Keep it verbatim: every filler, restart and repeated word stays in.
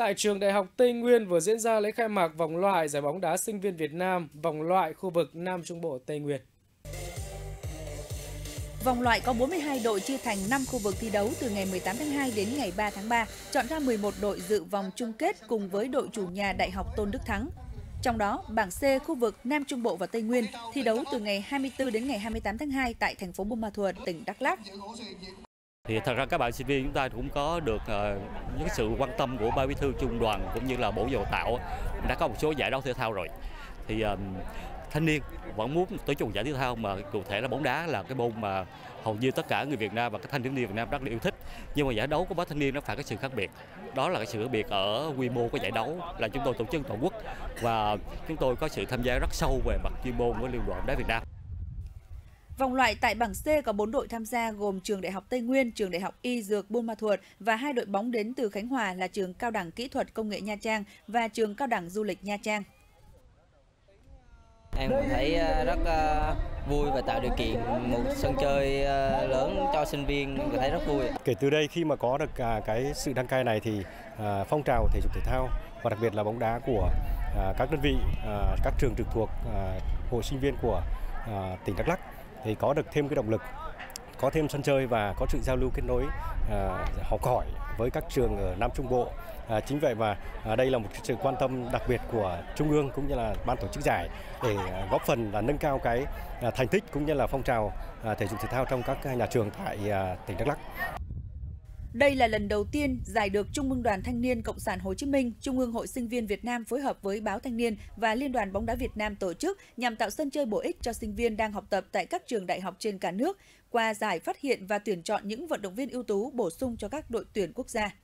Tại trường Đại học Tây Nguyên vừa diễn ra lễ khai mạc vòng loại giải bóng đá sinh viên Việt Nam, vòng loại khu vực Nam Trung Bộ Tây Nguyên. Vòng loại có bốn mươi hai đội chia thành năm khu vực thi đấu từ ngày mười tám tháng hai đến ngày ba tháng ba, chọn ra mười một đội dự vòng chung kết cùng với đội chủ nhà Đại học Tôn Đức Thắng. Trong đó, bảng C khu vực Nam Trung Bộ và Tây Nguyên thi đấu từ ngày hai mươi tư đến ngày hai mươi tám tháng hai tại thành phố Buôn Ma Thuột, tỉnh Đắk Lắk. Thì thật ra các bạn sinh viên chúng ta cũng có được uh, những sự quan tâm của Ban Bí thư Trung đoàn cũng như là Bộ Giáo dục Tạo đã có một số giải đấu thể thao rồi. Thì uh, thanh niên vẫn muốn tổ chức giải thể thao mà cụ thể là bóng đá là cái môn mà hầu như tất cả người Việt Nam và các thanh thiếu niên Việt Nam rất là yêu thích. Nhưng mà giải đấu của bác thanh niên nó phải có sự khác biệt. Đó là cái sự khác biệt ở quy mô của giải đấu là chúng tôi tổ chức toàn quốc và chúng tôi có sự tham gia rất sâu về mặt chuyên môn với Liên đoàn bóng đá Việt Nam. Vòng loại tại bảng C có bốn đội tham gia gồm trường Đại học Tây Nguyên, trường Đại học Y Dược Buôn Ma Thuột và hai đội bóng đến từ Khánh Hòa là trường Cao đẳng Kỹ thuật Công nghệ Nha Trang và trường Cao đẳng Du lịch Nha Trang. Em cũng thấy rất vui và tạo điều kiện một sân chơi lớn cho sinh viên, tôi thấy rất vui. Kể từ đây khi mà có được cái sự đăng cai này thì phong trào thể dục thể thao và đặc biệt là bóng đá của các đơn vị, các trường trực thuộc hội sinh viên của tỉnh Đắk Lắk thì có được thêm cái động lực, có thêm sân chơi và có sự giao lưu kết nối, học hỏi với các trường ở Nam Trung Bộ. À, chính vậy mà à, đây là một sự quan tâm đặc biệt của Trung ương cũng như là ban tổ chức giải để à, góp phần là nâng cao cái à, thành tích cũng như là phong trào à, thể dục thể thao trong các nhà trường tại à, tỉnh Đắk Lắk. Đây là lần đầu tiên giải được Trung ương Đoàn Thanh niên Cộng sản Hồ Chí Minh, Trung ương Hội Sinh viên Việt Nam phối hợp với Báo Thanh niên và Liên đoàn bóng đá Việt Nam tổ chức nhằm tạo sân chơi bổ ích cho sinh viên đang học tập tại các trường đại học trên cả nước. Qua giải phát hiện và tuyển chọn những vận động viên ưu tú bổ sung cho các đội tuyển quốc gia.